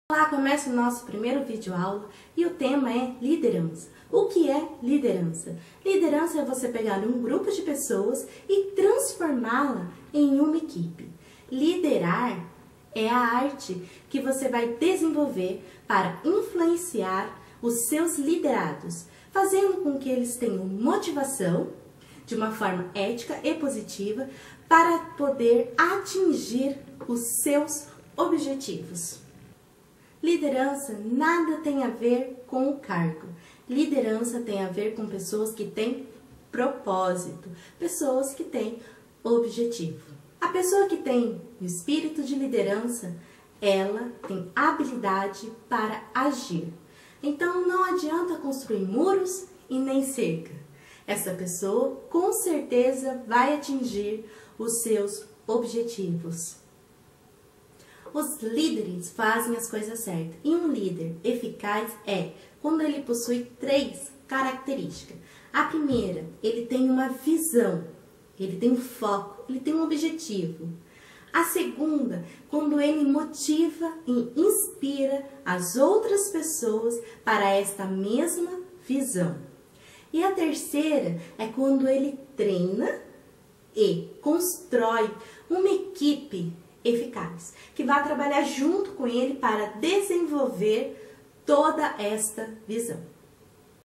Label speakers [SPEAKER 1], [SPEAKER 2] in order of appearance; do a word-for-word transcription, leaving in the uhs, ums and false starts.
[SPEAKER 1] Olá, começa o nosso primeiro vídeo aula e o tema é liderança. O que é liderança? Liderança é você pegar um grupo de pessoas e transformá-la em uma equipe. Liderar é a arte que você vai desenvolver para influenciar os seus liderados, fazendo com que eles tenham motivação de uma forma ética e positiva para poder atingir os seus objetivos. Liderança nada tem a ver com o cargo. Liderança tem a ver com pessoas que têm propósito, pessoas que têm objetivo. A pessoa que tem o espírito de liderança, ela tem habilidade para agir. Então não adianta construir muros e nem cerca. Essa pessoa com certeza vai atingir os seus objetivos. Os líderes fazem as coisas certas e um líder eficaz é quando ele possui três características. A primeira, ele tem uma visão, ele tem um foco, ele tem um objetivo. A segunda, quando ele motiva e inspira as outras pessoas para esta mesma visão. E a terceira é quando ele treina e constrói uma equipe eficaz, que vai trabalhar junto com ele para desenvolver toda esta visão.